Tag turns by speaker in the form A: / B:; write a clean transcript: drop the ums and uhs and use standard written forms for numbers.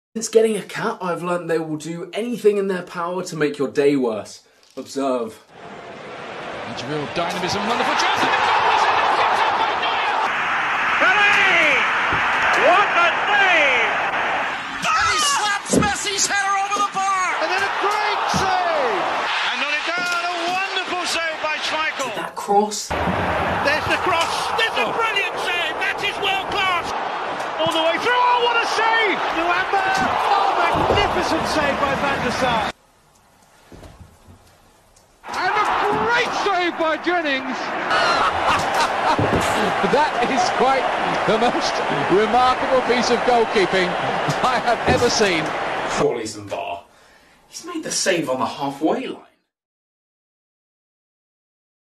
A: Since getting a cat, I've learned they will do anything in their power to make your day worse. Observe.
B: That's real dynamism, wonderful chance, and the goal is in, and kicked out by Neuer!
C: Pelé! What a save!
B: And he slaps Messi's header over the bar!
D: And then a great save!
C: And not it down, a wonderful save by Schmeichel!
A: That cross.
C: There's the cross! There's a brilliant save! That is world class! All the way through, oh what a save!
D: Nuamba! Oh, magnificent save by Van der Sar! And a great save by Jennings!
E: That is quite the most remarkable piece of goalkeeping I have ever seen.
A: Surely some VAR. He's made the save on the halfway line.